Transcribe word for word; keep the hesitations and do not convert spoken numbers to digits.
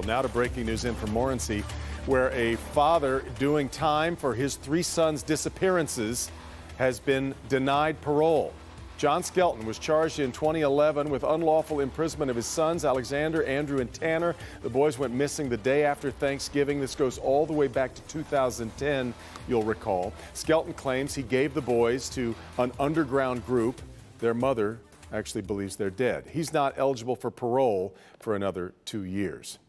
Now to breaking news in from Morenci, where a father doing time for his three sons' disappearances has been denied parole. John Skelton was charged in twenty eleven with unlawful imprisonment of his sons, Alexander, Andrew, and Tanner. The boys went missing the day after Thanksgiving. This goes all the way back to two thousand ten, you'll recall. Skelton claims he gave the boys to an underground group. Their mother actually believes they're dead. He's not eligible for parole for another two years.